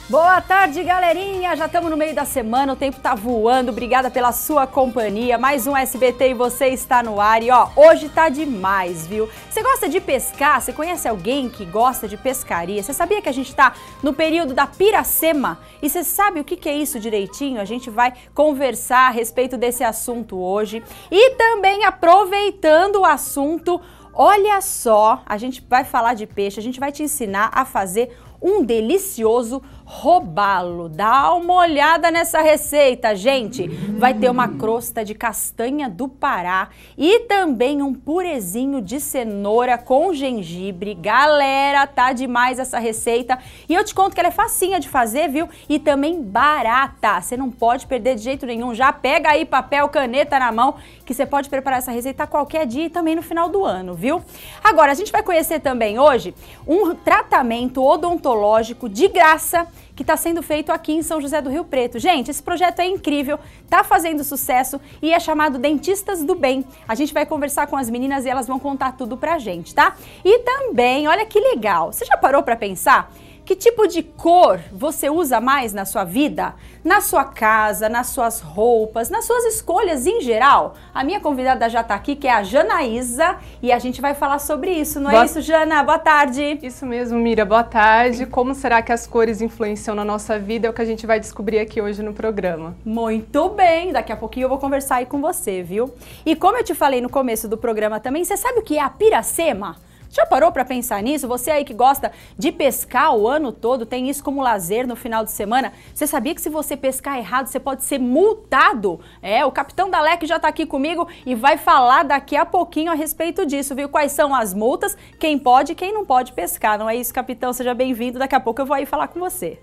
Boa tarde, galerinha! Já estamos no meio da semana, o tempo tá voando. Obrigada pela sua companhia. Mais um SBT e você está no ar. E ó, hoje tá demais, viu? Você gosta de pescar? Você conhece alguém que gosta de pescaria? Você sabia que a gente tá no período da Piracema? E você sabe o que é isso direitinho? A gente vai conversar a respeito desse assunto hoje. E também aproveitando o assunto, olha só, a gente vai falar de peixe, a gente vai te ensinar a fazer um delicioso robalo. Dá uma olhada nessa receita, gente. Vai ter uma crosta de castanha do Pará e também um purezinho de cenoura com gengibre. Galera, tá demais essa receita. E eu te conto que ela é facinha de fazer, viu? E também barata. Você não pode perder de jeito nenhum. Já pega aí papel, caneta na mão, que você pode preparar essa receita qualquer dia e também no final do ano, viu? Agora, a gente vai conhecer também hoje um tratamento odontológico de graça que está sendo feito aqui em São José do Rio Preto. Gente, esse projeto é incrível, tá fazendo sucesso e é chamado Dentistas do Bem. A gente vai conversar com as meninas e elas vão contar tudo pra gente, tá? E também, olha que legal, você já parou pra pensar que tipo de cor você usa mais na sua vida? Na sua casa, nas suas roupas, nas suas escolhas em geral? A minha convidada já tá aqui, que é a Janaísa, e a gente vai falar sobre isso, não é isso, Jana? Boa tarde! Isso mesmo, Mira, boa tarde. Como será que as cores influenciam na nossa vida? É o que a gente vai descobrir aqui hoje no programa. Muito bem, daqui a pouquinho eu vou conversar aí com você, viu? E como eu te falei no começo do programa também, você sabe o que é a Piracema? Já parou para pensar nisso? Você aí que gosta de pescar o ano todo, tem isso como lazer no final de semana? Você sabia que se você pescar errado, você pode ser multado? É, o capitão da LEC já tá aqui comigo e vai falar daqui a pouquinho a respeito disso, viu? Quais são as multas, quem pode e quem não pode pescar. Não é isso, capitão? Seja bem-vindo. Daqui a pouco eu vou aí falar com você.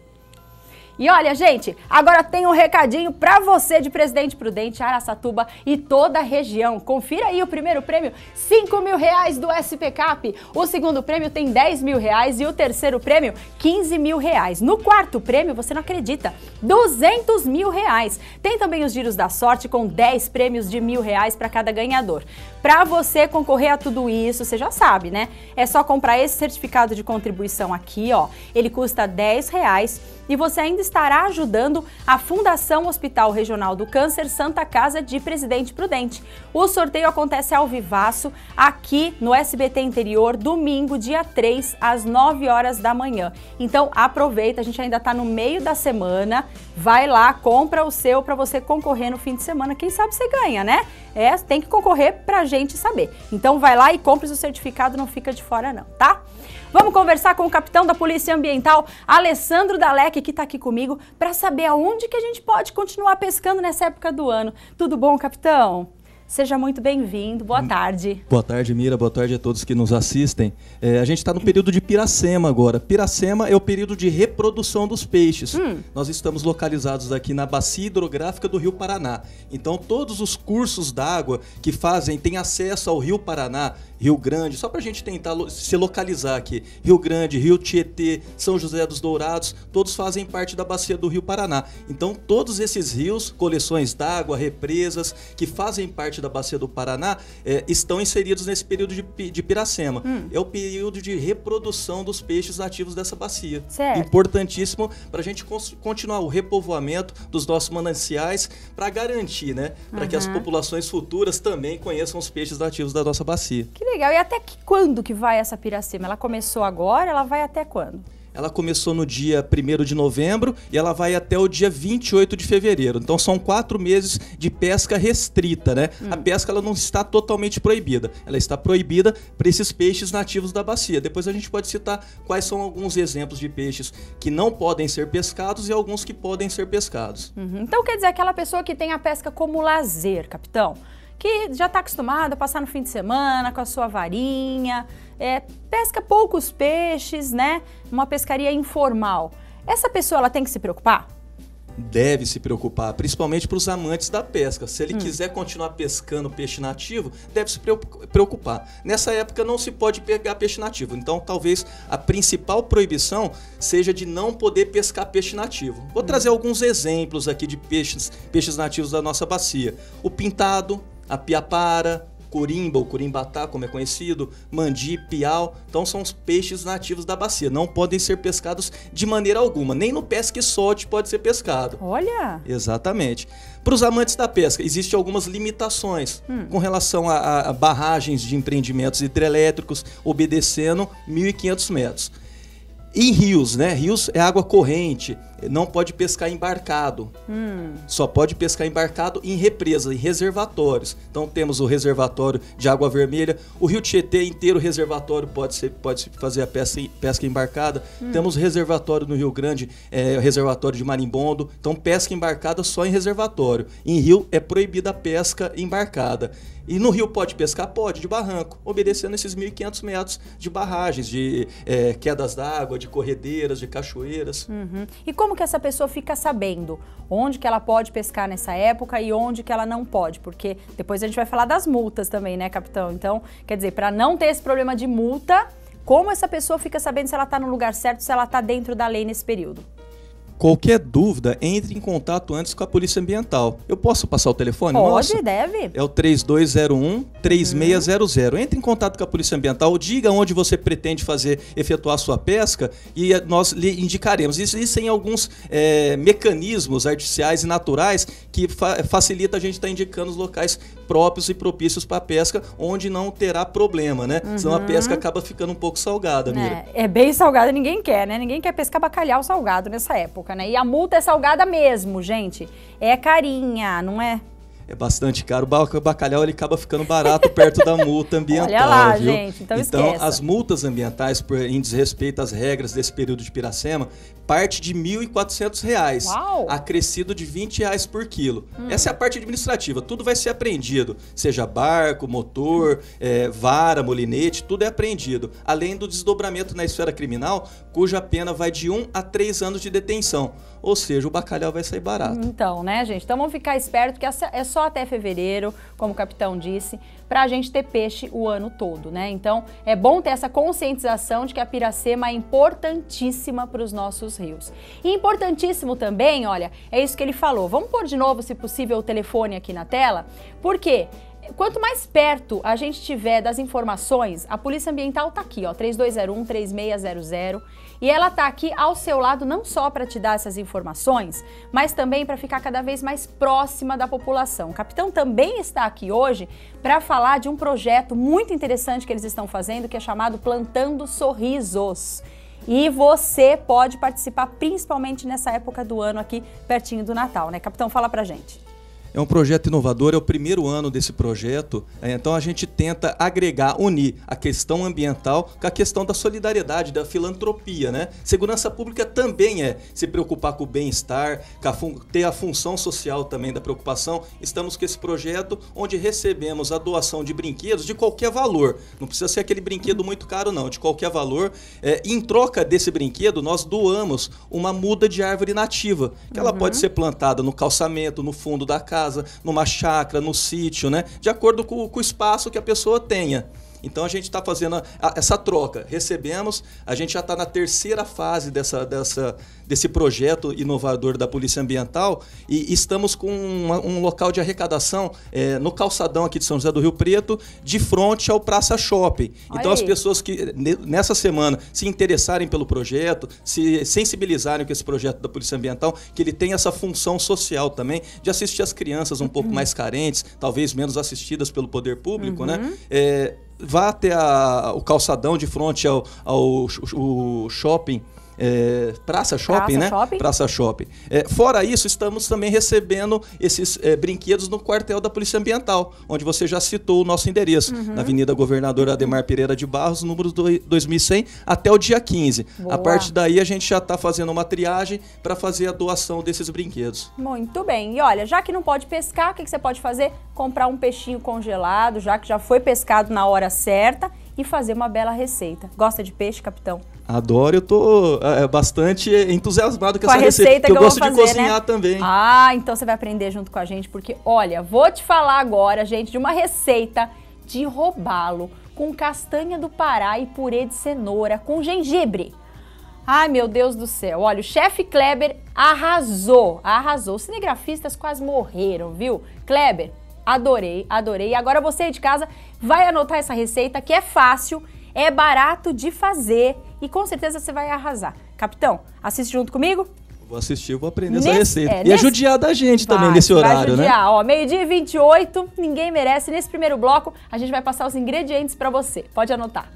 E olha, gente, agora tem um recadinho pra você de Presidente Prudente, Araçatuba e toda a região. Confira aí o primeiro prêmio, R$5.000 do SPCap. O segundo prêmio tem R$10.000 e o terceiro prêmio, R$15.000. No quarto prêmio, você não acredita, R$200.000. Tem também os giros da sorte com 10 prêmios de R$1.000 para cada ganhador. Pra você concorrer a tudo isso, você já sabe, né? É só comprar esse certificado de contribuição aqui, ó. Ele custa R$10 e você ainda estará ajudando a Fundação Hospital Regional do Câncer Santa Casa de Presidente Prudente. O sorteio acontece ao vivaço aqui no SBT Interior, domingo, dia 3, às 9 horas da manhã. Então aproveita, a gente ainda está no meio da semana, vai lá, compra o seu para você concorrer no fim de semana. Quem sabe você ganha, né? É, tem que concorrer pra gente saber. Então vai lá e compre o seu certificado, não fica de fora não, tá? Vamos conversar com o capitão da Polícia Ambiental, Alessandro da LEC, que está aqui comigo, para saber aonde que a gente pode continuar pescando nessa época do ano. Tudo bom, capitão? Seja muito bem-vindo, boa tarde. Boa tarde, Mira, boa tarde a todos que nos assistem. A gente está no período de Piracema agora. Piracema é o período de reprodução dos peixes. Nós estamos localizados aqui na bacia hidrográfica do Rio Paraná. Então todos os cursos d'água que têm acesso ao Rio Paraná, Rio Grande, só para a gente tentar se localizar aqui, Rio Grande, Rio Tietê, São José dos Dourados, todos fazem parte da bacia do Rio Paraná. Então todos esses rios, coleções d'água, represas, que fazem parte da bacia do Paraná, estão inseridos nesse período de Piracema. É o período de reprodução dos peixes nativos dessa bacia. Certo. Importantíssimo para a gente continuar o repovoamento dos nossos mananciais, para garantir, né, para que as populações futuras também conheçam os peixes nativos da nossa bacia. Que legal. E até quando que vai essa Piracema? Ela começou agora, ela vai até quando? Ela começou no dia 1º de novembro e ela vai até o dia 28 de fevereiro. Então são 4 meses de pesca restrita, né? A pesca ela não está totalmente proibida. Ela está proibida para esses peixes nativos da bacia. Depois a gente pode citar quais são alguns exemplos de peixes que não podem ser pescados e alguns que podem ser pescados. Então quer dizer, aquela pessoa que tem a pesca como lazer, capitão, que já está acostumada a passar no fim de semana com a sua varinha, pesca poucos peixes, né? Uma pescaria informal. Essa pessoa ela tem que se preocupar? Deve se preocupar, principalmente para os amantes da pesca. Se ele quiser continuar pescando peixe nativo, deve se preocupar. Nessa época não se pode pegar peixe nativo, então talvez a principal proibição seja de não poder pescar peixe nativo. Vou trazer alguns exemplos aqui de peixes nativos da nossa bacia. O pintado, a piapara, corimba, ou corimbatá, como é conhecido, mandi, piau. Então são os peixes nativos da bacia. Não podem ser pescados de maneira alguma. Nem no pesque e solte pode ser pescado. Olha! Exatamente. Para os amantes da pesca, existem algumas limitações com relação a barragens de empreendimentos hidrelétricos obedecendo 1.500 metros. Em rios, né? Rios é água corrente, não pode pescar embarcado. Só pode pescar embarcado em represas, em reservatórios. Então temos o reservatório de Água Vermelha, o Rio Tietê inteiro reservatório pode fazer a pesca embarcada. Temos o reservatório no Rio Grande, o reservatório de Marimbondo. Então pesca embarcada só em reservatório. Em rio é proibida a pesca embarcada. E no rio pode pescar? Pode, de barranco, obedecendo esses 1.500 metros de barragens, de quedas d'água, de corredeiras, de cachoeiras. E como que essa pessoa fica sabendo onde que ela pode pescar nessa época e onde que ela não pode? Porque depois a gente vai falar das multas também, né, capitão? Então, quer dizer, para não ter esse problema de multa, como essa pessoa fica sabendo se ela está no lugar certo, se ela está dentro da lei nesse período? Qualquer dúvida, entre em contato antes com a Polícia Ambiental. Eu posso passar o telefone? Pode, Nossa, deve. é o 3201-3600. Entre em contato com a Polícia Ambiental, diga onde você pretende efetuar a sua pesca e nós lhe indicaremos. Existem alguns mecanismos artificiais e naturais que facilita a gente estar indicando os locais próprios e propícios para a pesca, onde não terá problema, né? Senão a pesca acaba ficando um pouco salgada, Mira. É bem salgada, ninguém quer, né? Ninguém quer pescar bacalhau salgado nessa época. Né? E a multa é salgada mesmo, gente. É carinha, não é? É bastante caro. O bacalhau ele acaba ficando barato perto da multa ambiental. Olha lá, viu? gente. Então esqueça. As multas ambientais, em desrespeito às regras desse período de Piracema, parte de R$ 1.400, acrescido de R$ 20 por quilo. Essa é a parte administrativa. Tudo vai ser apreendido. Seja barco, motor, vara, molinete, tudo é apreendido. Além do desdobramento na esfera criminal, cuja pena vai de 1 a 3 anos de detenção. Ou seja, o bacalhau vai sair barato. Então, né, gente? Então vamos ficar esperto que é só até fevereiro, como o capitão disse, para a gente ter peixe o ano todo, né? Então é bom ter essa conscientização de que a Piracema é importantíssima para os nossos rios. E importantíssimo também, olha, é isso que ele falou. Vamos pôr de novo, se possível, o telefone aqui na tela, porque quanto mais perto a gente tiver das informações, a Polícia Ambiental tá aqui, ó, 3201-3600, e ela tá aqui ao seu lado não só para te dar essas informações, mas também para ficar cada vez mais próxima da população. O capitão também está aqui hoje para falar de um projeto muito interessante que eles estão fazendo, que é chamado Plantando Sorrisos. E você pode participar principalmente nessa época do ano aqui, pertinho do Natal, né? Capitão, fala pra gente. É um projeto inovador, é o primeiro ano desse projeto, então a gente tenta agregar, unir a questão ambiental com a questão da solidariedade, da filantropia, né? Segurança pública também é se preocupar com o bem-estar, ter a função social também da preocupação. Estamos com esse projeto onde recebemos a doação de brinquedos de qualquer valor, não precisa ser aquele brinquedo muito caro não, de qualquer valor. Em troca desse brinquedo, nós doamos uma muda de árvore nativa, que ela pode ser plantada no calçamento, no fundo da casa, numa chácara, no sítio, né? De acordo com o espaço que a pessoa tenha. Então a gente está fazendo essa troca. Recebemos, a gente já está na terceira fase desse projeto inovador da Polícia Ambiental e estamos com um local de arrecadação no calçadão aqui de São José do Rio Preto, de frente ao Praça Shopping. Então as pessoas que nessa semana se interessarem pelo projeto, se sensibilizarem com esse projeto da Polícia Ambiental, que ele tem essa função social também, de assistir as crianças um pouco mais carentes, talvez menos assistidas pelo poder público, né? Vá até o calçadão de frente ao shopping, Praça Shopping, né? Praça Shopping. Fora isso, estamos também recebendo esses brinquedos no quartel da Polícia Ambiental, onde você já citou o nosso endereço, na Avenida Governador Ademar Pereira de Barros, número 2100, até o dia 15. Boa. A partir daí, a gente já está fazendo uma triagem para fazer a doação desses brinquedos. Muito bem. E olha, já que não pode pescar, o que você pode fazer? Comprar um peixinho congelado, já que já foi pescado na hora certa, e fazer uma bela receita. Gosta de peixe, capitão? Adoro, eu tô bastante entusiasmado com essa receita, que eu gosto de cozinhar, né? Também. Ah, então você vai aprender junto com a gente, porque, olha, vou te falar agora, gente, de uma receita de robalo com castanha do Pará e purê de cenoura com gengibre. Ai, meu Deus do céu. Olha, o chefe Kleber arrasou. Os cinegrafistas quase morreram, viu? Kleber, adorei, adorei. E agora você aí de casa, vai anotar essa receita que é fácil, é barato de fazer e com certeza você vai arrasar. Capitão, assiste junto comigo? Vou assistir, vou aprender essa receita. E judiar da gente também nesse horário, né? Ó, 12h28, ninguém merece. Nesse primeiro bloco, a gente vai passar os ingredientes para você. Pode anotar.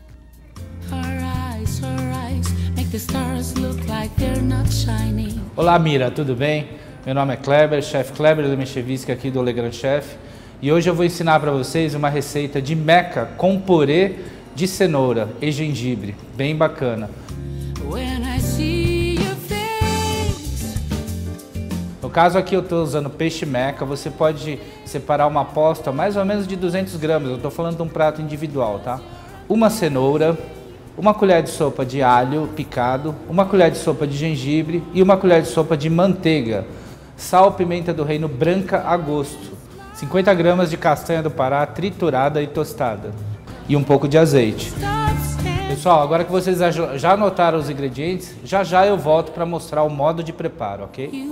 Olá, Mira, tudo bem? Meu nome é Kleber, chefe Kleber Lemechevisky aqui do Le Grand Chef. E hoje eu vou ensinar para vocês uma receita de meca com purê de cenoura e gengibre. Bem bacana. No caso aqui eu estou usando peixe meca, você pode separar uma aposta mais ou menos de 200 gramas, eu estou falando de um prato individual, tá? Uma cenoura, uma colher de sopa de alho picado, uma colher de sopa de gengibre e uma colher de sopa de manteiga. Sal, pimenta do reino branca a gosto, 50 gramas de castanha do Pará triturada e tostada e um pouco de azeite. Pessoal, agora que vocês já anotaram os ingredientes, já eu volto para mostrar o modo de preparo, ok?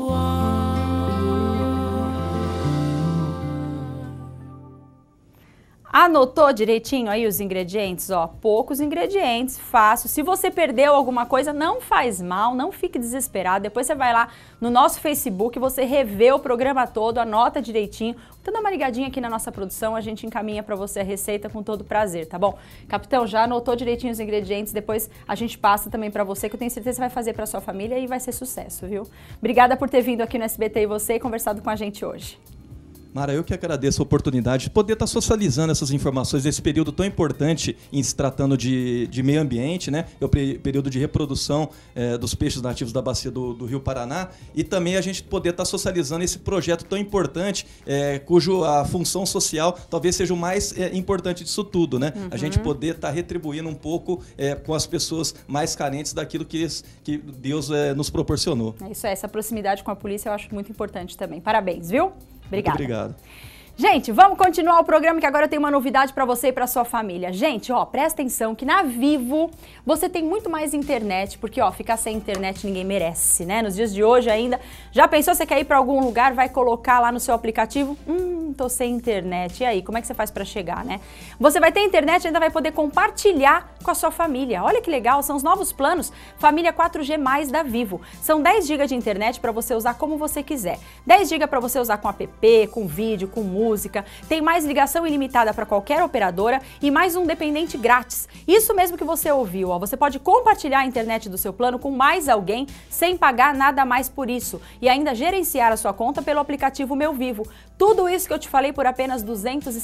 Anotou direitinho aí os ingredientes? Ó, poucos ingredientes, fácil. Se você perdeu alguma coisa, não faz mal, não fique desesperado. Depois você vai lá no nosso Facebook, você revê o programa todo, anota direitinho. Então dá uma ligadinha aqui na nossa produção, a gente encaminha para você a receita com todo prazer, tá bom? Capitão, já anotou direitinho os ingredientes, depois a gente passa também para você, que eu tenho certeza que vai fazer para sua família e vai ser sucesso, viu? Obrigada por ter vindo aqui no SBT e você e conversado com a gente hoje. Mara, eu que agradeço a oportunidade de poder estar socializando essas informações nesse período tão importante em se tratando de meio ambiente, né? É o período de reprodução dos peixes nativos da bacia do Rio Paraná e também a gente poder estar socializando esse projeto tão importante, cujo a função social talvez seja o mais importante disso tudo, né? A gente poder estar retribuindo um pouco com as pessoas mais carentes daquilo que Deus nos proporcionou. É isso aí, essa proximidade com a polícia eu acho muito importante também. Parabéns, viu? Obrigada. Muito obrigado. Gente, vamos continuar o programa que agora eu tenho uma novidade para você e para sua família. Gente, ó, presta atenção que na Vivo você tem muito mais internet, porque ó, ficar sem internet ninguém merece, né? Nos dias de hoje ainda, já pensou você quer ir para algum lugar, vai colocar lá no seu aplicativo, tô sem internet, e aí, como é que você faz para chegar, né? Você vai ter internet e ainda vai poder compartilhar com a sua família. Olha que legal, são os novos planos Família 4G+ da Vivo. São 10 GB de internet para você usar como você quiser. 10 GB para você usar com app, com vídeo, com música, tem mais ligação ilimitada para qualquer operadora e mais um dependente grátis. Isso mesmo que você ouviu, ó, você pode compartilhar a internet do seu plano com mais alguém sem pagar nada mais por isso e ainda gerenciar a sua conta pelo aplicativo Meu Vivo. Tudo isso que eu te falei por apenas R$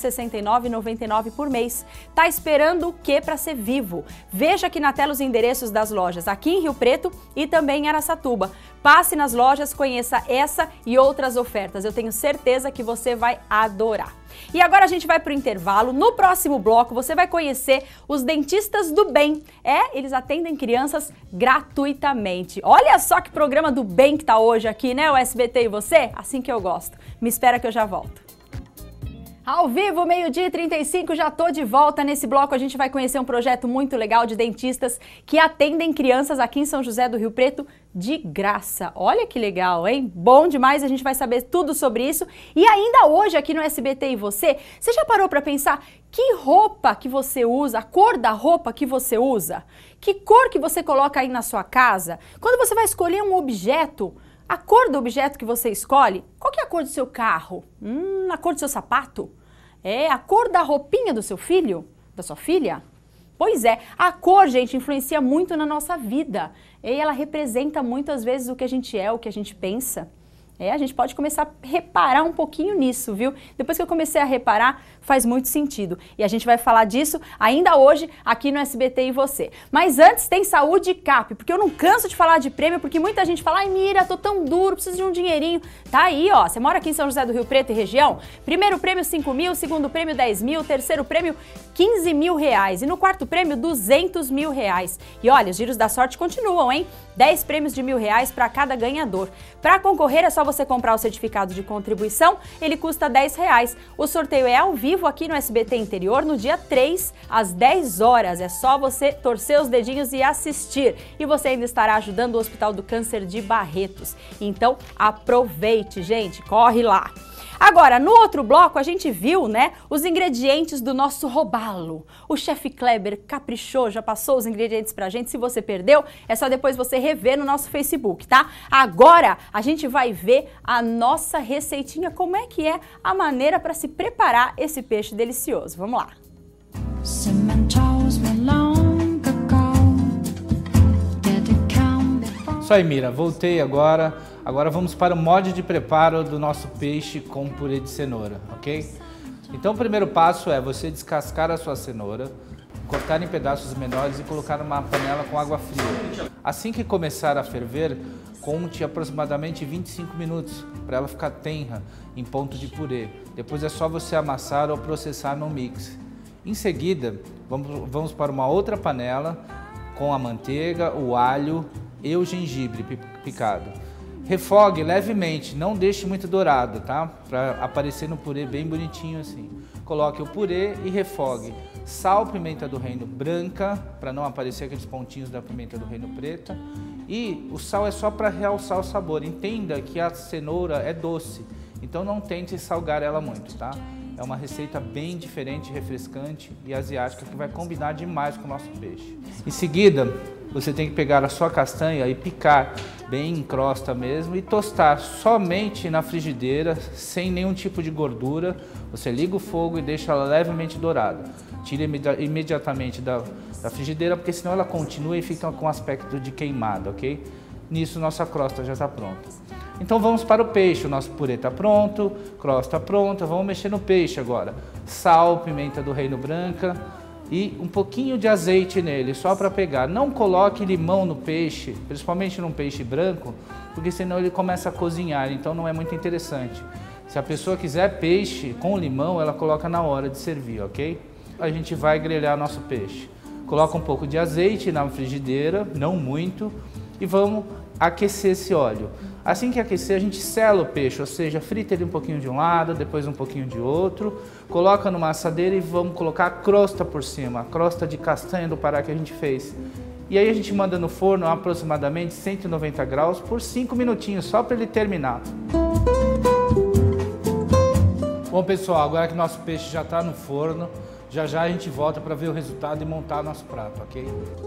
269,99 por mês. Tá esperando o que para ser Vivo? Veja aqui na tela os endereços das lojas aqui em Rio Preto e também em Araçatuba. Passe nas lojas, conheça essa e outras ofertas. Eu tenho certeza que você vai adorar. E agora a gente vai para o intervalo. No próximo bloco você vai conhecer os dentistas do bem. Eles atendem crianças gratuitamente. Olha só que programa do bem que tá hoje aqui, né? O SBT e você? Assim que eu gosto. Me espera que eu já volto. Ao vivo, 12h35, já tô de volta. Nesse bloco a gente vai conhecer um projeto muito legal de dentistas que atendem crianças aqui em São José do Rio Preto de graça. Olha que legal, hein? Bom demais, a gente vai saber tudo sobre isso. E ainda hoje aqui no SBT e você já parou para pensar que roupa que você usa, a cor da roupa que você usa? Que cor que você coloca aí na sua casa? Quando você vai escolher um objeto, a cor do objeto que você escolhe, qual que é a cor do seu carro? A cor do seu sapato? A cor da roupinha do seu filho? Da sua filha? Pois é, a cor, gente, influencia muito na nossa vida. E ela representa muitas vezes o que a gente é, o que a gente pensa. A gente pode começar a reparar um pouquinho nisso, viu? Depois que eu comecei a reparar, faz muito sentido. E a gente vai falar disso ainda hoje aqui no SBT e você. Mas antes tem Saúde Cap, porque eu não canso de falar de prêmio, porque muita gente fala, ai Mira, tô tão duro, preciso de um dinheirinho. Tá aí, ó, você mora aqui em São José do Rio Preto e região? Primeiro prêmio 5 mil, segundo prêmio 10 mil, terceiro prêmio 15 mil reais e no quarto prêmio 200 mil reais. E olha, os giros da sorte continuam, hein? 10 prêmios de R$1.000 para cada ganhador. Para concorrer é só você comprar o certificado de contribuição, ele custa R$10. O sorteio é ao vivo aqui no SBT Interior no dia 3, às 10 horas. É só você torcer os dedinhos e assistir. E você ainda estará ajudando o Hospital do Câncer de Barretos. Então aproveite, gente, corre lá! Agora, no outro bloco, a gente viu, né, os ingredientes do nosso robalo. O chefe Kleber caprichou, já passou os ingredientes pra gente. Se você perdeu, é só depois você rever no nosso Facebook, tá? Agora, a gente vai ver a nossa receitinha, como é que é a maneira para se preparar esse peixe delicioso. Vamos lá. Isso aí, Mira, voltei agora. Agora vamos para o modo de preparo do nosso peixe com purê de cenoura, ok? Então o primeiro passo é você descascar a sua cenoura, cortar em pedaços menores e colocar numa panela com água fria. Assim que começar a ferver, conte aproximadamente 25 minutos para ela ficar tenra em ponto de purê. Depois é só você amassar ou processar no mix. Em seguida, vamos para uma outra panela com a manteiga, o alho e o gengibre picado. Refogue levemente, não deixe muito dourado, tá? Para aparecer no purê bem bonitinho assim. Coloque o purê e refogue. Sal, pimenta do reino branca, para não aparecer aqueles pontinhos da pimenta do reino preta. E o sal é só para realçar o sabor. Entenda que a cenoura é doce, então não tente salgar ela muito, tá? É uma receita bem diferente, refrescante e asiática que vai combinar demais com o nosso peixe. Em seguida, você tem que pegar a sua castanha e picar bem em crosta mesmo e tostar somente na frigideira, sem nenhum tipo de gordura. Você liga o fogo e deixa ela levemente dourada. Tire imediatamente da frigideira, porque senão ela continua e fica com aspecto de queimado, ok? Nisso, nossa crosta já está pronta. Então vamos para o peixe. O nosso purê está pronto, crosta pronta. Vamos mexer no peixe agora. Sal, pimenta do reino branca e um pouquinho de azeite nele, só para pegar. Não coloque limão no peixe, principalmente num peixe branco, porque senão ele começa a cozinhar, então não é muito interessante. Se a pessoa quiser peixe com limão, ela coloca na hora de servir, ok? A gente vai grelhar nosso peixe. Coloca um pouco de azeite na frigideira, não muito, e vamos aquecer esse óleo. Assim que aquecer, a gente sela o peixe, ou seja, frita ele um pouquinho de um lado, depois um pouquinho de outro, coloca numa assadeira e vamos colocar a crosta por cima, a crosta de castanha do Pará que a gente fez. E aí a gente manda no forno a aproximadamente 190 graus por 5 minutinhos, só para ele terminar. Bom, pessoal, agora que nosso peixe já está no forno, já já a gente volta para ver o resultado e montar nosso prato, ok?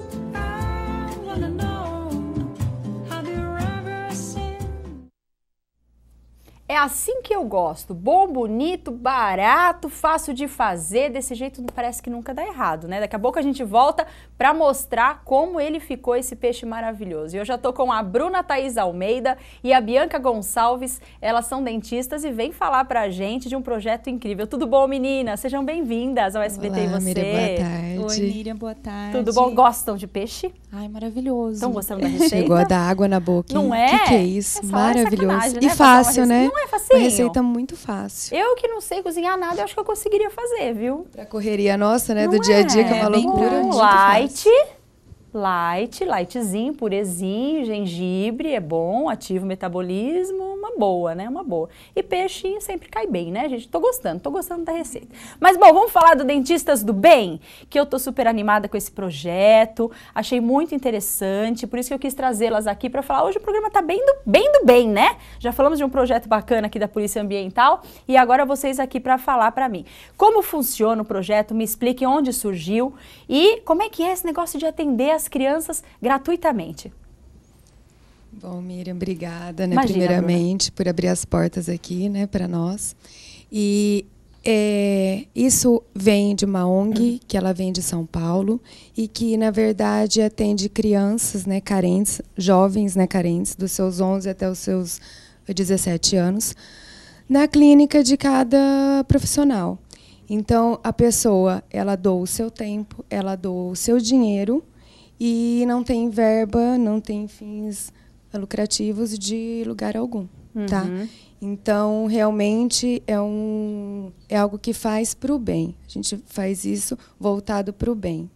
É assim que eu gosto, bom, bonito, barato, fácil de fazer, desse jeito parece que nunca dá errado, né? Daqui a pouco a gente volta para mostrar como ele ficou, esse peixe maravilhoso. E eu já tô com a Bruna Thaís Almeida e a Bianca Gonçalves, elas são dentistas e vêm falar pra gente de um projeto incrível. Tudo bom, meninas? Sejam bem-vindas ao SBT. Olá, e você. Miriam, boa tarde. Oi, Miriam, boa tarde. Tudo bom? Gostam de peixe? Ai, maravilhoso. Estão gostando da receita? Chegou a dar água na boca, hein? Não é? Que é isso? Essa hora é Maravilhoso. sacanagem, E né? fácil, né? Não é facinho? Uma receita muito fácil. Eu que não sei cozinhar nada, eu acho que eu conseguiria fazer, viu? Pra correria nossa, né? Não Do dia a dia, que é é? uma bem loucura. prático. Muito Lightzinho, purezinho, gengibre, é bom, ativa o metabolismo, uma boa, né? Uma boa. E peixe sempre cai bem, né, gente? Tô gostando da receita. Mas, bom, vamos falar do Dentistas do Bem, que eu tô super animada com esse projeto, achei muito interessante, por isso que eu quis trazê-las aqui para falar. Hoje o programa tá bem do bem, né? Já falamos de um projeto bacana aqui da Polícia Ambiental e agora vocês aqui para falar para mim. Como funciona o projeto? Me expliquem onde surgiu e como é que é esse negócio de atender as crianças gratuitamente. Bom, Miriam, obrigada, né, Imagina, primeiramente, por abrir as portas aqui, né, para nós. E isso vem de uma ONG, que ela vem de São Paulo, e que, na verdade, atende crianças, né, carentes, jovens, né, carentes, dos seus 11 até os seus 17 anos, na clínica de cada profissional. Então, a pessoa, ela doa o seu tempo, ela doa o seu dinheiro, e não tem verba, não tem fins lucrativos de lugar algum, tá? Então, realmente, é algo que faz para o bem. A gente faz isso voltado para o bem.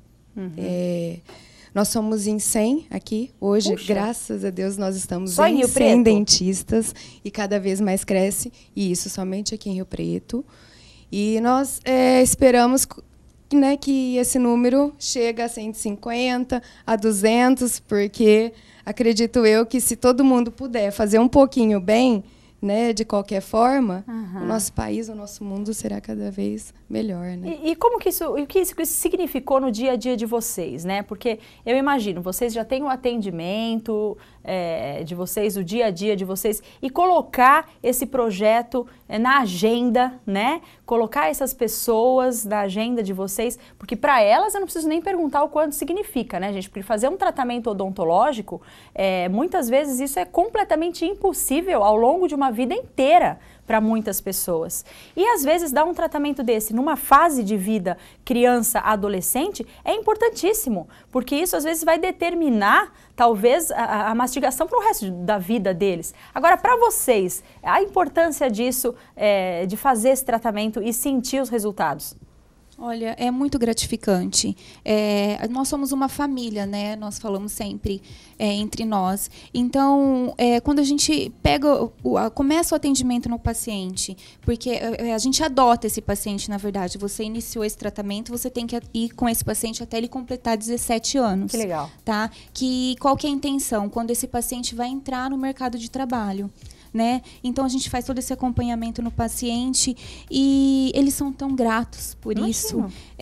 Nós somos em 100 aqui. Hoje, graças a Deus, nós estamos Só em Rio 100 Preto? dentistas e cada vez mais cresce. E isso somente aqui em Rio Preto. E nós esperamos, né, que esse número chega a 150, a 200, porque acredito eu que se todo mundo puder fazer um pouquinho bem, né, de qualquer forma, o nosso país, o nosso mundo será cada vez melhor, né? E como que o que isso significou no dia a dia de vocês, né? Porque eu imagino, vocês já têm o atendimento de vocês, o dia a dia de vocês, e colocar esse projeto na agenda, né? Colocar essas pessoas na agenda de vocês, porque para elas eu não preciso nem perguntar o quanto significa, né, gente? Porque fazer um tratamento odontológico, muitas vezes isso é completamente impossível ao longo de uma vida inteira para muitas pessoas. E às vezes dar um tratamento desse numa fase de vida criança, adolescente, é importantíssimo, porque isso às vezes vai determinar talvez a mastigação para o resto da vida deles. Agora, para vocês, a importância disso, de fazer esse tratamento e sentir os resultados? Olha, é muito gratificante. Nós somos uma família, né? Nós falamos sempre entre nós. Então, quando a gente começa o atendimento no paciente, porque a gente adota esse paciente, na verdade. Você iniciou esse tratamento, você tem que ir com esse paciente até ele completar 17 anos. Que legal. Tá? Qual que é a intenção? Quando esse paciente vai entrar no mercado de trabalho. Né? Então a gente faz todo esse acompanhamento no paciente e eles são tão gratos por isso.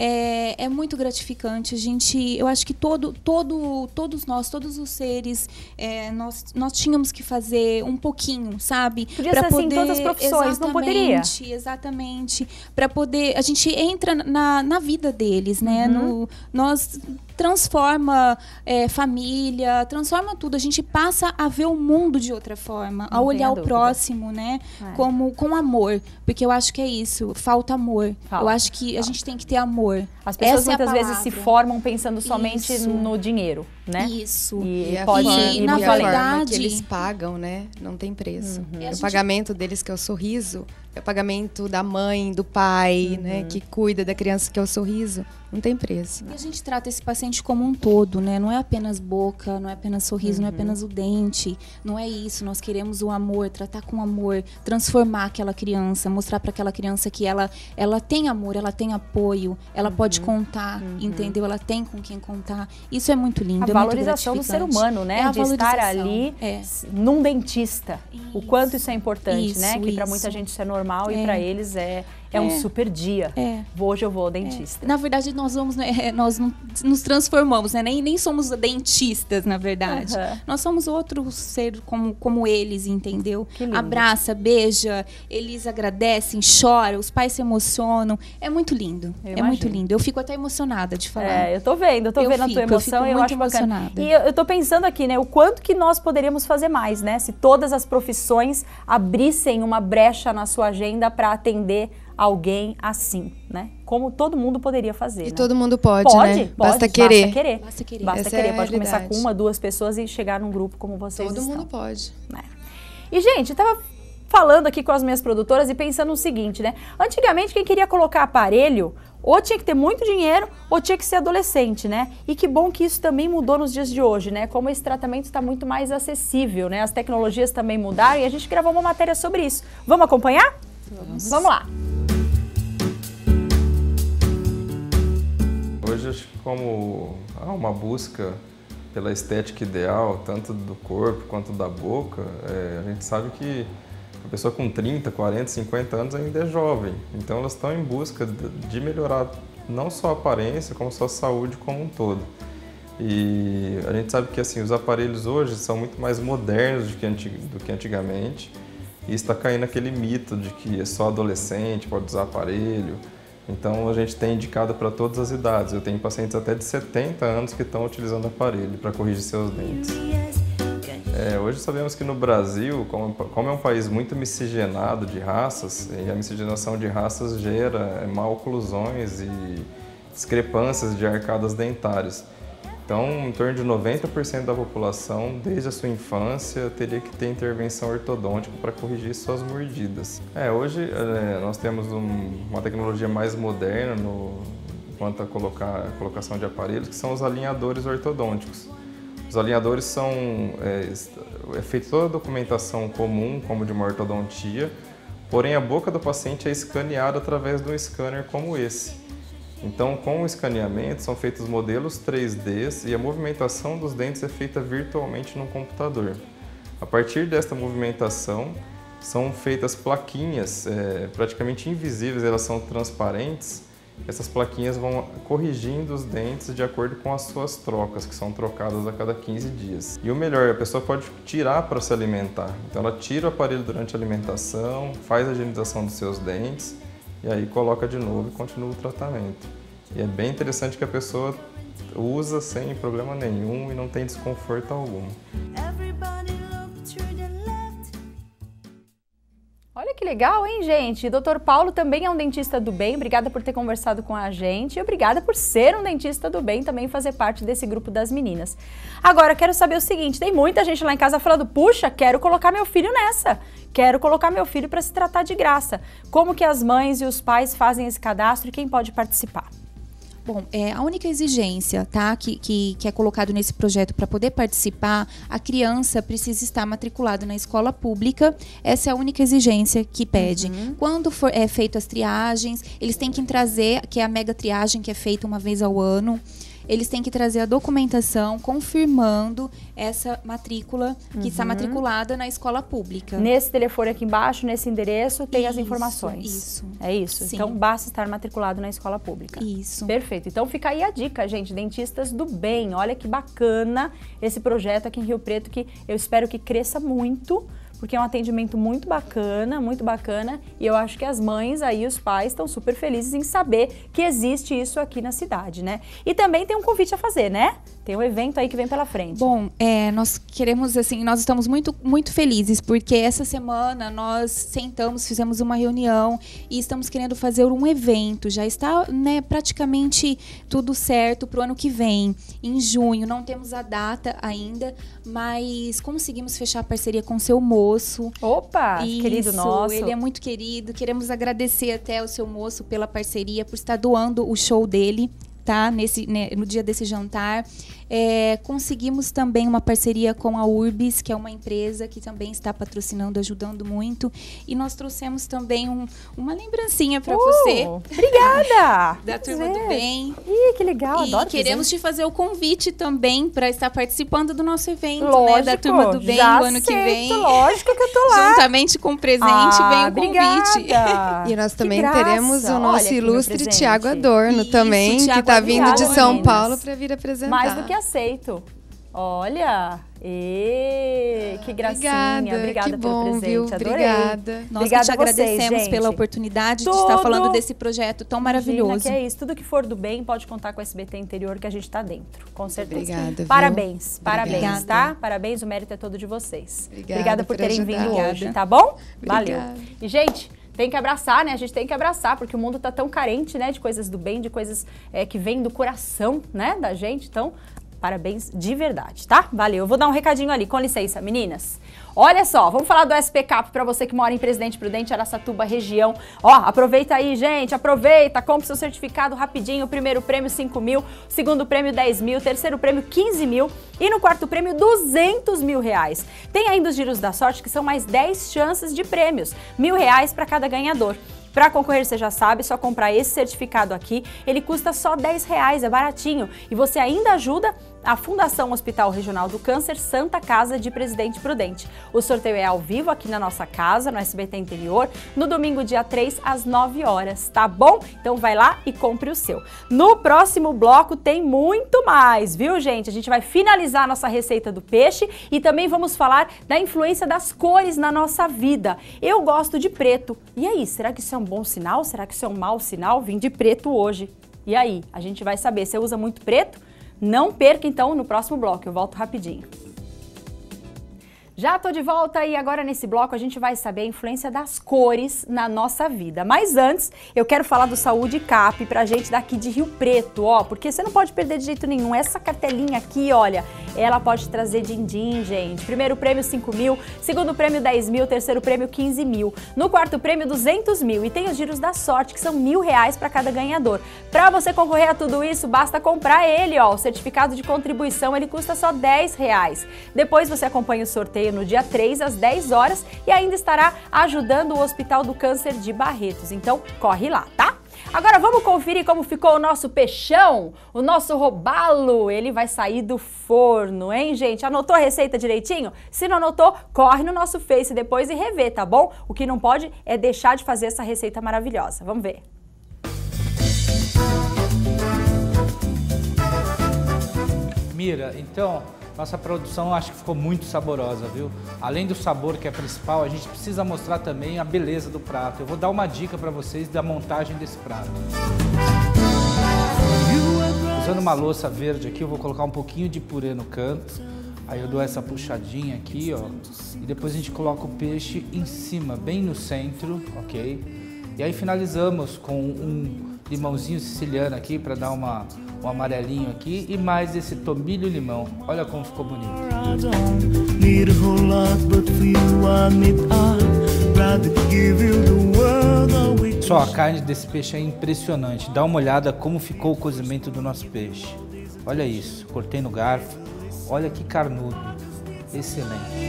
É muito gratificante. Eu acho que todos nós, todos os seres, nós tínhamos que fazer um pouquinho, sabe? Podia ser assim em todas as profissões, não poderia? Exatamente. Para poder, a gente entra na vida deles, né? Nós transforma família, transforma tudo. A gente passa a ver o mundo de outra forma, a olhar o próximo, né? Com amor. Porque eu acho que é isso, falta amor. Eu acho que a gente tem que ter amor. As pessoas muitas vezes se formam pensando somente no dinheiro, né? Isso. E pode ir na verdade que eles pagam, né? Não tem preço. O pagamento deles, que é o sorriso, é o pagamento da mãe, do pai, né? Que cuida da criança, que é o sorriso. Não tem preço. E a gente trata esse paciente como um todo, né? Não é apenas boca, não é apenas sorriso, não é apenas o dente. Não é isso. Nós queremos o amor, tratar com amor, transformar aquela criança, mostrar para aquela criança que ela tem amor, ela tem apoio, ela pode contar, entendeu? Ela tem com quem contar. Isso é muito lindo. A valorização do ser humano, né? De estar ali num dentista. O quanto isso é importante, né? Que para muita gente isso é normal e para eles é um super dia. Hoje eu vou ao dentista. Na verdade, nós nos transformamos, né? Nem somos dentistas, na verdade. Nós somos outro ser como eles, entendeu? Abraça, beija, eles agradecem, choram, os pais se emocionam. É muito lindo. Muito lindo. Eu fico até emocionada de falar. Eu tô vendo a tua emoção e eu acho bacana. E eu tô pensando aqui, né? O quanto que nós poderíamos fazer mais, né? Se todas as profissões abrissem uma brecha na sua agenda para atender alguém assim, né? Como todo mundo poderia fazer. E né? todo mundo pode, né? Basta querer. Basta querer. Pode começar com 1, 2 pessoas e chegar num grupo como vocês estão. Todo mundo pode. E, gente, eu tava falando aqui com as minhas produtoras e pensando no seguinte, né? Antigamente, quem queria colocar aparelho, ou tinha que ter muito dinheiro, ou tinha que ser adolescente, né? E que bom que isso também mudou nos dias de hoje, né? Como esse tratamento está muito mais acessível, né? As tecnologias também mudaram e a gente gravou uma matéria sobre isso. Vamos acompanhar? Vamos lá. Hoje, acho que como há uma busca pela estética ideal, tanto do corpo quanto da boca, a gente sabe que a pessoa com 30, 40, 50 anos ainda é jovem. Então, elas estão em busca de melhorar não só a aparência, como sua saúde como um todo. E a gente sabe que assim, os aparelhos hoje são muito mais modernos do que antigamente. E está caindo aquele mito de que é só adolescente pode usar aparelho. Então, a gente tem indicado para todas as idades. Eu tenho pacientes até de 70 anos que estão utilizando aparelho para corrigir seus dentes. Hoje sabemos que no Brasil, como é um país muito miscigenado de raças, e a miscigenação de raças gera mal-oclusões e discrepâncias de arcadas dentárias. Então, em torno de 90% da população, desde a sua infância, teria que ter intervenção ortodôntica para corrigir suas mordidas. Hoje, nós temos uma tecnologia mais moderna quanto à colocação de aparelhos, que são os alinhadores ortodônticos. Os alinhadores são... É feita toda a documentação comum, como de uma ortodontia, porém a boca do paciente é escaneada através de um scanner como esse. Então, com o escaneamento, são feitos modelos 3D e a movimentação dos dentes é feita virtualmente no computador. A partir desta movimentação, são feitas plaquinhas praticamente invisíveis, elas são transparentes. Essas plaquinhas vão corrigindo os dentes de acordo com as suas trocas, que são trocadas a cada 15 dias. E o melhor, a pessoa pode tirar para se alimentar. Então ela tira o aparelho durante a alimentação, faz a higienização dos seus dentes e aí coloca de novo e continua o tratamento. E é bem interessante que a pessoa usa sem problema nenhum e não tem desconforto algum. Olha que legal, hein, gente? Dr. Paulo também é um dentista do bem. Obrigada por ter conversado com a gente e obrigada por ser um dentista do bem, também fazer parte desse grupo das meninas. Agora, quero saber o seguinte, tem muita gente lá em casa falando, puxa, quero colocar meu filho nessa. Quero colocar meu filho para se tratar de graça. Como que as mães e os pais fazem esse cadastro e quem pode participar? Bom, a única exigência, tá, que é colocado nesse projeto para poder participar, a criança precisa estar matriculada na escola pública. Essa é a única exigência que pede. Quando for feito as triagens, eles têm que trazer, que é a mega triagem, que é feita uma vez ao ano. Eles têm que trazer a documentação confirmando essa matrícula que está matriculada na escola pública. Nesse telefone aqui embaixo, nesse endereço, tem as informações. Isso. É isso? Sim. Então, basta estar matriculado na escola pública. Isso. Perfeito. Então, fica aí a dica, gente. Dentistas do bem. Olha que bacana esse projeto aqui em Rio Preto, que eu espero que cresça muito, porque é um atendimento muito bacana, e eu acho que as mães aí, os pais, estão super felizes em saber que existe isso aqui na cidade, né? E também tem um convite a fazer, né? Tem um evento aí que vem pela frente. Bom, nós queremos, assim, nós estamos muito, muito felizes, porque essa semana nós sentamos, fizemos uma reunião e estamos querendo fazer um evento. Já está, né, praticamente tudo certo para o ano que vem, em junho. Não temos a data ainda, mas conseguimos fechar a parceria com o seu moço. Opa, Isso, querido nosso. Ele é muito querido. Queremos agradecer até ao seu moço pela parceria, por estar doando o show dele, tá? No dia desse jantar. Conseguimos também uma parceria com a Urbis, que é uma empresa que também está patrocinando, ajudando muito. E nós trouxemos também uma lembrancinha para você. Obrigada! Da Turma do Bem. Ih, que legal, adoro. E queremos te fazer o convite também para estar participando do nosso evento, lógico, né? Da Turma do Bem, já o ano que vem. Lógico que eu tô lá. Juntamente com o presente, vem o convite. Obrigada. E nós também Que graça. teremos o nosso Olha aqui meu ilustre presente. Tiago Adorno também, que Thiago está vindo de Adorno, São meninas. Paulo para vir apresentar. Mais do que aceito. Olha, que gracinha. Obrigada que pelo bom, presente, viu? adorei. Obrigada. Nós Obrigada que te a vocês, agradecemos gente. pela oportunidade de Tudo. estar falando desse projeto tão maravilhoso. Imagina, que é isso, tudo que for do bem pode contar com o SBT Interior, que a gente está dentro, com certeza. Obrigada, viu? Parabéns, parabéns, Obrigada. tá? Parabéns, o mérito é todo de vocês. Obrigada por por terem ajudar. vindo Obrigada. hoje, tá bom? Obrigada. Valeu. E, gente, tem que abraçar, né? A gente tem que abraçar, porque o mundo tá tão carente, né? De coisas do bem, de coisas que vêm do coração, né? Da gente, então... Parabéns de verdade, tá? Valeu. Eu vou dar um recadinho ali, com licença, meninas. Olha só, vamos falar do SP Cap para você que mora em Presidente Prudente, Araçatuba, região. Ó, aproveita aí, gente, aproveita, compre seu certificado rapidinho. O primeiro prêmio 5 mil, segundo prêmio 10 mil, terceiro prêmio 15 mil e no quarto prêmio 200 mil reais. Tem ainda os giros da sorte, que são mais 10 chances de prêmios, R$1.000 para cada ganhador. Para concorrer, você já sabe, é só comprar esse certificado aqui. Ele custa só R$10, é baratinho. E você ainda ajuda a Fundação Hospital Regional do Câncer Santa Casa de Presidente Prudente. O sorteio é ao vivo aqui na nossa casa, no SBT Interior, no domingo, dia 3, às 9 horas, tá bom? Então vai lá e compre o seu. No próximo bloco tem muito mais, viu, gente? A gente vai finalizar a nossa receita do peixe e também vamos falar da influência das cores na nossa vida. Eu gosto de preto. E aí, será que isso é um bom sinal? Será que isso é um mau sinal? Vim de preto hoje. E aí, a gente vai saber. Você usa muito preto? Não perca, então, no próximo bloco. Eu volto rapidinho. Já tô de volta e agora nesse bloco a gente vai saber a influência das cores na nossa vida. Mas antes, eu quero falar do Saúde Cap pra gente daqui de Rio Preto, ó, porque você não pode perder de jeito nenhum. Essa cartelinha aqui, olha, ela pode trazer din-din, gente. Primeiro prêmio 5 mil, segundo prêmio 10 mil, terceiro prêmio 15 mil, no quarto prêmio 200 mil e tem os giros da sorte, que são R$1.000 para cada ganhador. Para você concorrer a tudo isso, basta comprar ele, ó, o certificado de contribuição, ele custa só R$10. Depois você acompanha o sorteio no dia 3, às 10 horas, e ainda estará ajudando o Hospital do Câncer de Barretos. Então, corre lá, tá? Agora vamos conferir como ficou o nosso peixão, o nosso robalo. Ele vai sair do forno, hein, gente? Anotou a receita direitinho? Se não anotou, corre no nosso Face depois e revê, tá bom? O que não pode é deixar de fazer essa receita maravilhosa. Vamos ver. Mira, então, nossa produção acho que ficou muito saborosa, viu? Além do sabor que é principal, a gente precisa mostrar também a beleza do prato. Eu vou dar uma dica para vocês da montagem desse prato. Usando uma louça verde aqui, eu vou colocar um pouquinho de purê no canto. Aí eu dou essa puxadinha aqui, ó. E depois a gente coloca o peixe em cima, bem no centro, ok? E aí finalizamos com um limãozinho siciliano aqui para dar um amarelinho aqui e mais esse tomilho limão. Olha como ficou bonito. Só a carne desse peixe é impressionante. Dá uma olhada como ficou o cozimento do nosso peixe. Olha isso, cortei no garfo. Olha que carnudo. Excelente.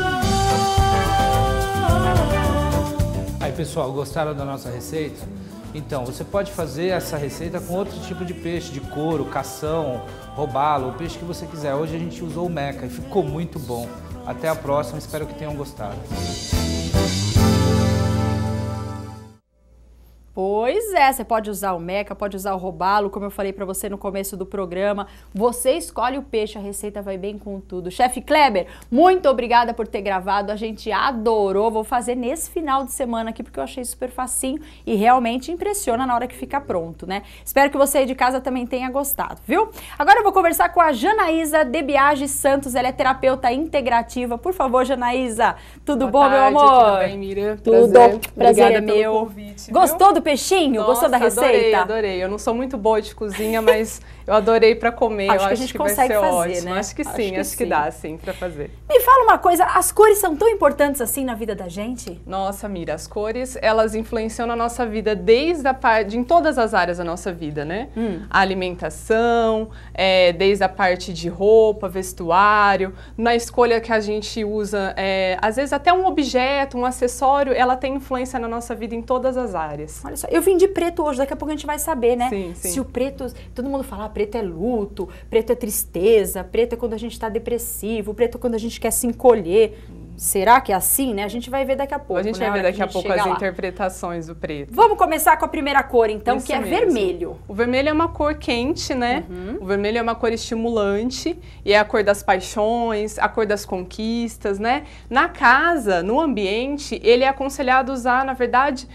Aí pessoal, gostaram da nossa receita? Então, você pode fazer essa receita com outro tipo de peixe, de couro, cação, robalo, o peixe que você quiser. Hoje a gente usou o meca e ficou muito bom. Até a próxima, espero que tenham gostado. Pois é, você pode usar o meca, pode usar o robalo, como eu falei pra você no começo do programa. Você escolhe o peixe, a receita vai bem com tudo. Chefe Kleber, muito obrigada por ter gravado, a gente adorou. Vou fazer nesse final de semana aqui porque eu achei super facinho e realmente impressiona na hora que fica pronto, né? Espero que você aí de casa também tenha gostado, viu? Agora eu vou conversar com a Janaísa Debiage Santos, ela é terapeuta integrativa. Por favor, Janaísa, tudo bom, meu amor? Tudo bem, Mira? Tudo. Prazer é pelo meu. Convite, Gostou do peixinho? Nossa, gostou da receita? Adorei. Eu não sou muito boa de cozinha, mas eu adorei para comer. Acho eu que a gente que consegue vai ser fazer, ótimo. né? Acho que sim, acho que dá sim para fazer. Me fala uma coisa, as cores são tão importantes assim na vida da gente? Nossa, Mira, as cores, elas influenciam na nossa vida desde a parte, em todas as áreas da nossa vida, né? A alimentação, desde a parte de roupa, vestuário, na escolha que a gente usa, às vezes até um objeto, um acessório, ela tem influência na nossa vida em todas as áreas. Olha só, eu vim de preto hoje, daqui a pouco a gente vai saber, né? Sim. Se o preto, todo mundo fala, preto é luto, preto é tristeza, preto é quando a gente tá depressivo, preto é quando a gente quer se encolher. Será que é assim, né? A gente vai ver daqui a pouco, A gente vai ver daqui a pouco as interpretações do preto. Vamos começar com a primeira cor, então, Isso que é mesmo. vermelho. O vermelho é uma cor quente, né? O vermelho é uma cor estimulante e é a cor das paixões, a cor das conquistas, né? Na casa, no ambiente, ele é aconselhado usar, na verdade,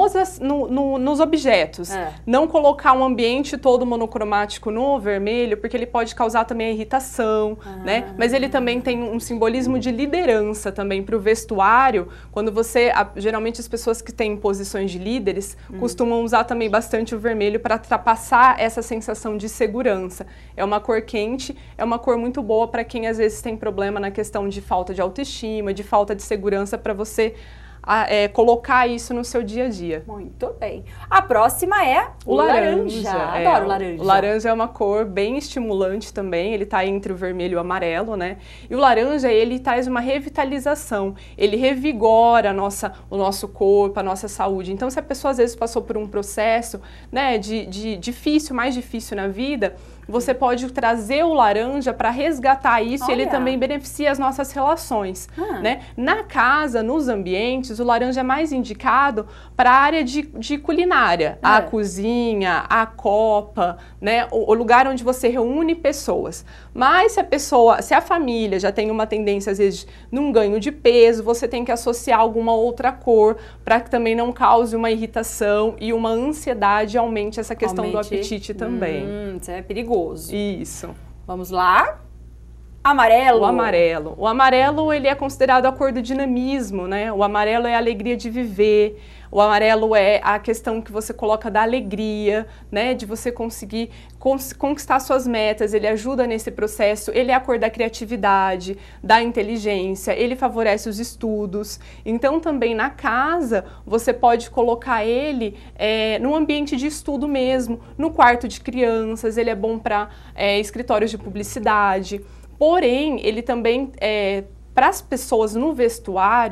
nos objetos. Não colocar um ambiente todo monocromático no vermelho, porque ele pode causar também a irritação, né? Mas ele também tem um simbolismo de liderança também para o vestuário. Quando você, geralmente as pessoas que têm posições de líderes costumam usar também bastante o vermelho para passar essa sensação de segurança. É uma cor quente, é uma cor muito boa para quem às vezes tem problema na questão de falta de autoestima, de falta de segurança, para você colocar isso no seu dia a dia. Muito bem. A próxima é o laranja. Adoro laranja. O laranja é uma cor bem estimulante também, ele está entre o vermelho e o amarelo, né? E o laranja, ele traz uma revitalização, ele revigora o nosso corpo, a nossa saúde. Então, se a pessoa às vezes passou por um processo, né, mais difícil na vida, você pode trazer o laranja para resgatar isso. E ele também beneficia as nossas relações, né? Na casa, nos ambientes, o laranja é mais indicado para a área de culinária, a cozinha, a copa, né? O lugar onde você reúne pessoas. Mas se a família já tem uma tendência, às vezes, num ganho de peso, você tem que associar alguma outra cor para que também não cause uma irritação e uma ansiedade e aumente essa questão do apetite também. Isso é perigoso. Isso. Vamos lá. Amarelo. O amarelo. O amarelo, ele é considerado a cor do dinamismo, né? O amarelo é a alegria de viver. O amarelo é a questão que você coloca da alegria, né? De você conseguir conquistar suas metas. Ele ajuda nesse processo. Ele é a cor da criatividade, da inteligência. Ele favorece os estudos. Então, também na casa, você pode colocar ele no ambiente de estudo mesmo, no quarto de crianças. Ele é bom para escritórios de publicidade. Porém, ele também, para as pessoas no vestuário,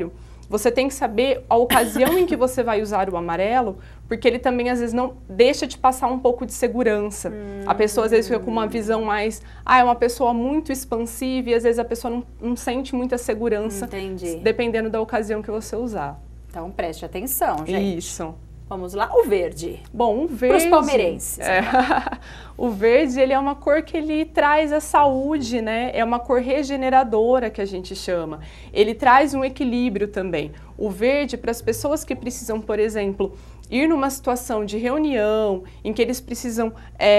você tem que saber a ocasião em que você vai usar o amarelo, porque ele também às vezes não deixa de passar um pouco de segurança. A pessoa às vezes fica com uma visão mais, é uma pessoa muito expansiva e às vezes a pessoa não sente muita segurança, dependendo da ocasião que você usar. Então preste atenção, gente. Isso. Vamos lá, o verde. Bom, o verde... Para os palmeirenses. O verde, ele é uma cor que ele traz a saúde, né? É uma cor regeneradora que a gente chama. Ele traz um equilíbrio também. O verde, para as pessoas que precisam, por exemplo, ir numa situação de reunião, em que eles precisam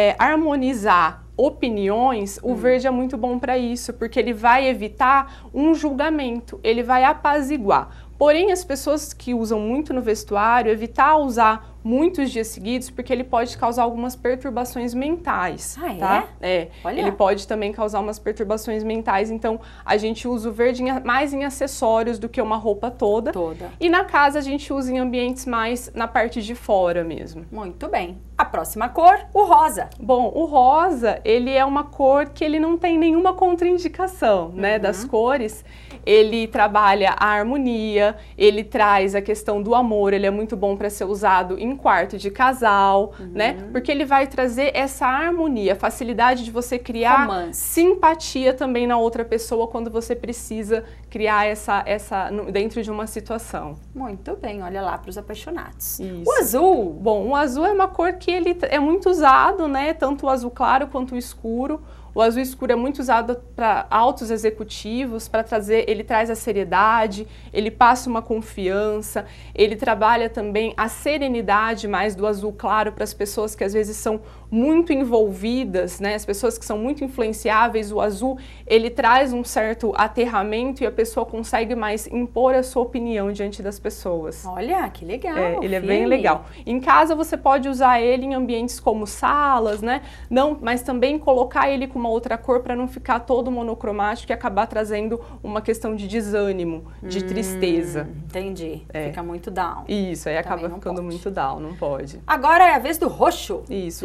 harmonizar opiniões, o verde é muito bom para isso, porque ele vai evitar um julgamento, ele vai apaziguar. Porém, as pessoas que usam muito no vestuário, evitar usar muitos dias seguidos, porque ele pode causar algumas perturbações mentais. Tá? Olha. Ele pode também causar umas perturbações mentais, então a gente usa o verde mais em acessórios do que uma roupa toda. E na casa a gente usa em ambientes mais na parte de fora mesmo. Muito bem. A próxima cor, o rosa. Bom, o rosa, ele é uma cor que ele não tem nenhuma contraindicação, né, das cores. Ele trabalha a harmonia, ele traz a questão do amor, ele é muito bom para ser usado em quarto de casal, né? Porque ele vai trazer essa harmonia, a facilidade de você criar simpatia também na outra pessoa quando você precisa criar essa dentro de uma situação. Muito bem, olha lá para os apaixonados. Isso. O azul. Bom, o azul é uma cor que ele é muito usado, né? Tanto o azul claro quanto o escuro. O azul escuro é muito usado para altos executivos, para trazer, ele traz a seriedade, ele passa uma confiança, ele trabalha também a serenidade mais do azul claro para as pessoas que às vezes são muito envolvidas, né? As pessoas que são muito influenciáveis, o azul, ele traz um certo aterramento e a pessoa consegue mais impor a sua opinião diante das pessoas. Olha, que legal. Ele é bem legal. Em casa você pode usar ele em ambientes como salas, né? Não, mas também colocar ele com uma outra cor para não ficar todo monocromático e acabar trazendo uma questão de desânimo, de tristeza. Entendi. Fica muito down. Isso, aí acaba ficando muito down, não pode. Agora é a vez do roxo. Isso,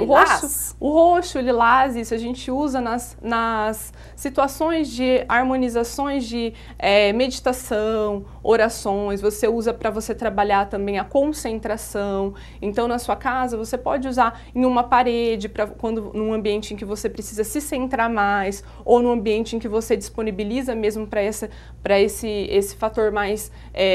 o roxo, lilás, isso a gente usa nas situações de harmonizações de meditação, orações, você usa para você trabalhar também a concentração. Então, na sua casa, você pode usar em uma parede, num ambiente em que você precisa se centrar mais, ou num ambiente em que você disponibiliza mesmo para esse fator mais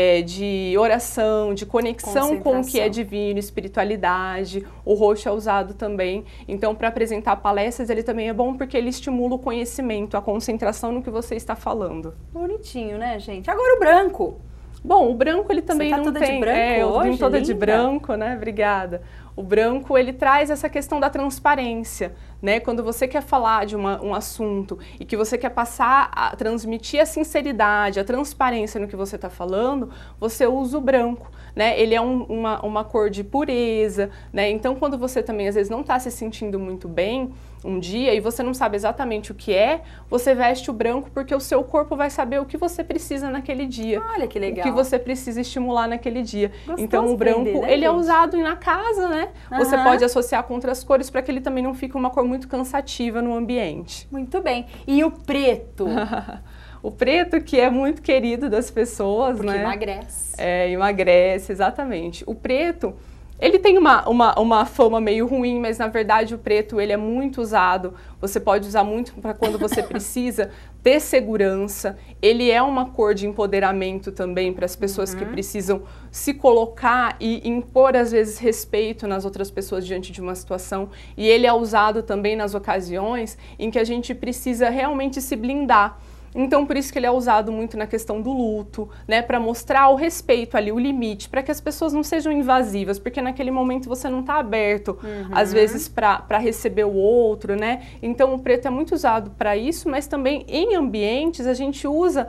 de oração, de conexão com o que é divino, espiritualidade. O roxo é usado também. Então, para apresentar palestras, ele também é bom porque ele estimula o conhecimento, a concentração no que você está falando. Bonitinho, né, gente? Agora o branco. Bom, o branco ele também você tá não toda tem. De branco eu hoje, vim toda linda. De branco, né? Obrigada. O branco, ele traz essa questão da transparência, né? Quando você quer falar de um assunto e que você quer passar a transmitir a sinceridade, a transparência no que você está falando, você usa o branco, né? Ele é uma cor de pureza, né? Então, quando você também, às vezes, não está se sentindo muito bem um dia e você não sabe exatamente o que é, você veste o branco porque o seu corpo vai saber o que você precisa naquele dia. Olha que legal. O que você precisa estimular naquele dia. Gostoso então, o branco, aprender, né, ele é usado na casa, né? Você pode associar com outras cores para que ele também não fique uma cor muito cansativa no ambiente. Muito bem. E o preto? O preto, que é muito querido das pessoas, porque né? Emagrece. Emagrece, exatamente. O preto, ele tem uma fama meio ruim, mas na verdade o preto ele é muito usado. Você pode usar muito para quando você precisa ter segurança. Ele é uma cor de empoderamento também para as pessoas que precisam se colocar e impor, às vezes, respeito nas outras pessoas diante de uma situação. E ele é usado também nas ocasiões em que a gente precisa realmente se blindar. Então, por isso que ele é usado muito na questão do luto, né, para mostrar o respeito ali, o limite, para que as pessoas não sejam invasivas, porque naquele momento você não está aberto, às vezes, para receber o outro, né? Então, o preto é muito usado para isso, mas também em ambientes a gente usa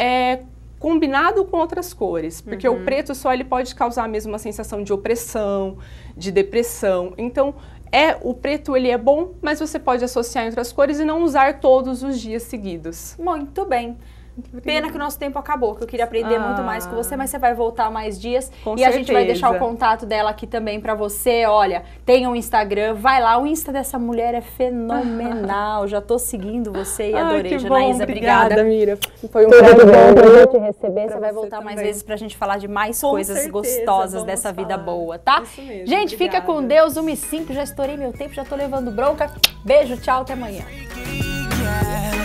combinado com outras cores, porque o preto só ele pode causar mesmo uma sensação de opressão, de depressão. Então, o preto ele é bom, mas você pode associar em outras cores e não usar todos os dias seguidos. Muito bem. Pena que o nosso tempo acabou, que eu queria aprender muito mais com você, mas você vai voltar mais dias. Com e certeza. A gente vai deixar o contato dela aqui também pra você. Olha, tem um Instagram, vai lá. O Insta dessa mulher é fenomenal. Já tô seguindo você e adorei, Janaísa. Obrigada, Mira. Foi um prazer bom pra gente receber. Você vai voltar mais vezes pra gente falar de mais coisas gostosas dessa vida boa, tá? Isso mesmo, gente, obrigada. fica com Deus. 1h05, já estourei meu tempo, já tô levando bronca. Beijo, tchau, até amanhã.